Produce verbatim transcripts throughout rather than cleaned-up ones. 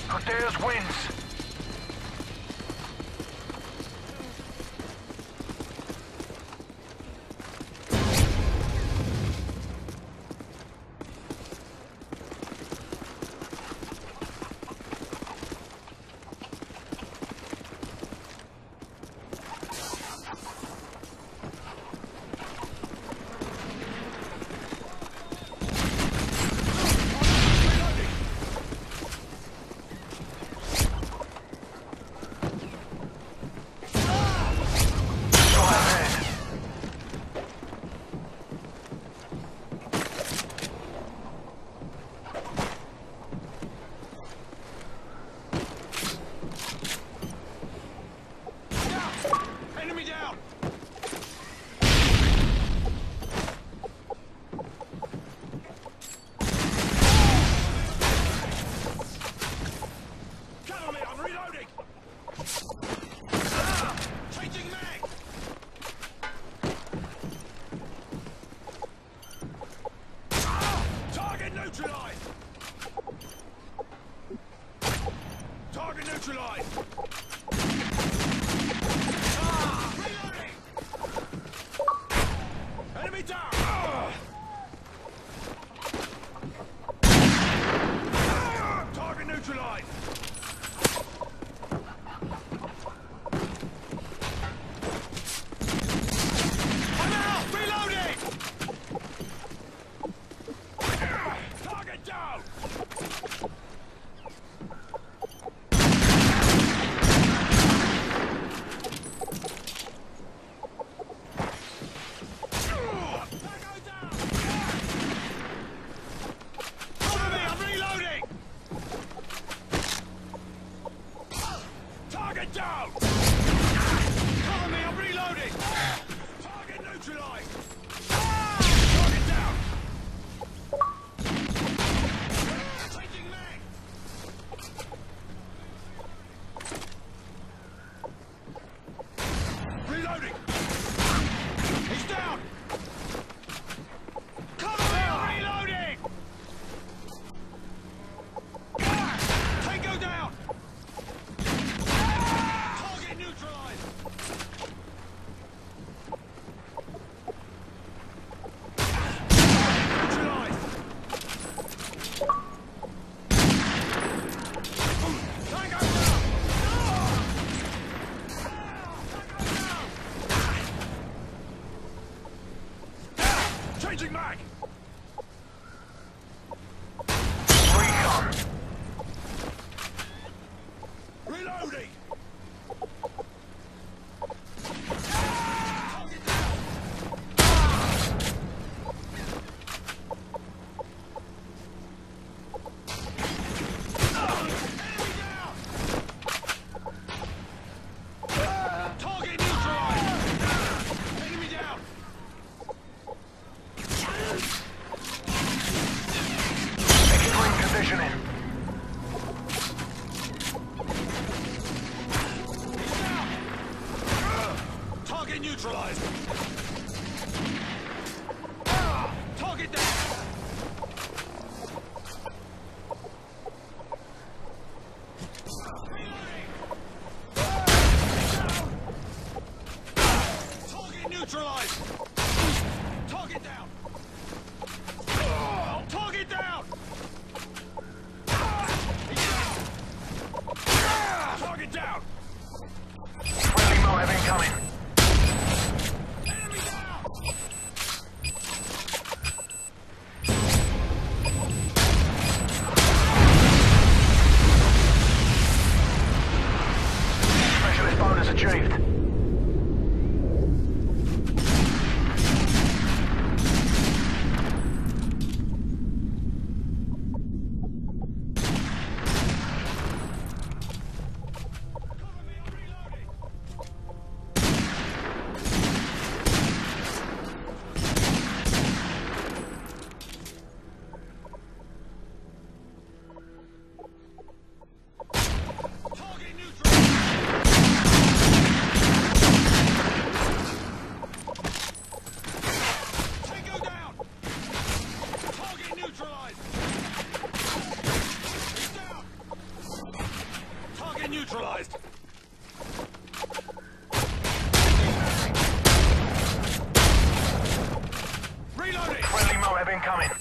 Cortez wins. Target neutralized! Ah! Reloading! Enemy down! Ah! Target neutralized! I'm out! Reloading! Target down! Target down! Cover me, I'm reloading! Target neutralized! Target down! Changing mag! Reloading! He's down! Cover me, I'm reloading! Tango down! Neutralized! Neutralized! Tango down! Tango down! Changing mag! Recon. Reloading! Target neutralized! Target down! Target neutralized! Target down! Target down! Target down! Friendly Moab incoming. neutralized. Reloading. Friendly Moab incoming.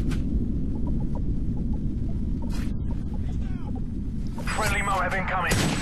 Friendly Moab incoming.